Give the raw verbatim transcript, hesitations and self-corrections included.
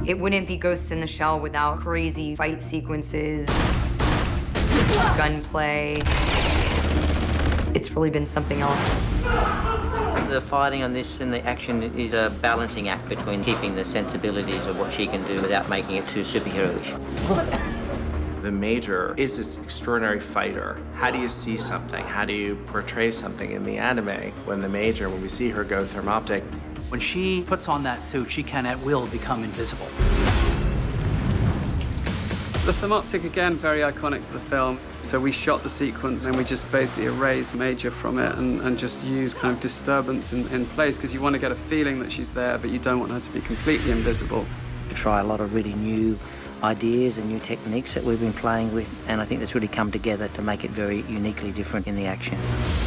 It wouldn't be Ghost in the Shell without crazy fight sequences, gunplay. It's really been something else. The fighting on this and the action is a balancing act between keeping the sensibilities of what she can do without making it too superhero-ish. The Major is this extraordinary fighter. How do you see something? How do you portray something in the anime when the Major, when we see her go thermoptic? When she puts on that suit, she can at will become invisible. The thermoptic, again, very iconic to the film. So we shot the sequence and we just basically erased Major from it and, and just used kind of disturbance in, in place because you want to get a feeling that she's there, but you don't want her to be completely invisible. To try a lot of really new ideas and new techniques that we've been playing with, and I think that's really come together to make it very uniquely different in the action.